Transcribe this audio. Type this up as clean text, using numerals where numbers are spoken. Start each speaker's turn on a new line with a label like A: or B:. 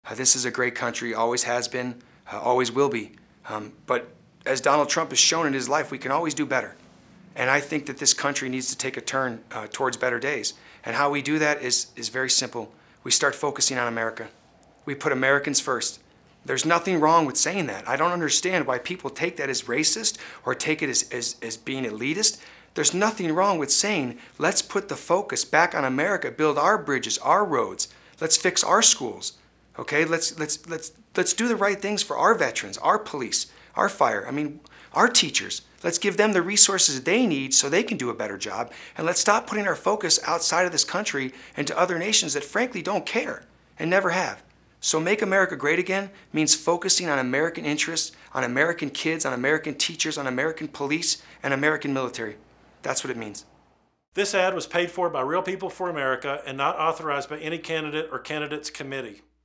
A: This is a great country, always has been, always will be. But as Donald Trump has shown in his life, we can always do better. And I think that this country needs to take a turn towards better days. And how we do that is very simple. We start focusing on America. We put Americans first. There's nothing wrong with saying that. I don't understand why people take that as racist or take it as being elitist. There's nothing wrong with saying, let's put the focus back on America, build our bridges, our roads. Let's fix our schools. Okay, let's do the right things for our veterans, our police, our fire, our teachers. Let's give them the resources they need so they can do a better job. And let's stop putting our focus outside of this country and to other nations that frankly don't care and never have. So Make America Great Again means focusing on American interests, on American kids, on American teachers, on American police, and American military. That's what it means.
B: This ad was paid for by Real People for America and not authorized by any candidate or candidates committee.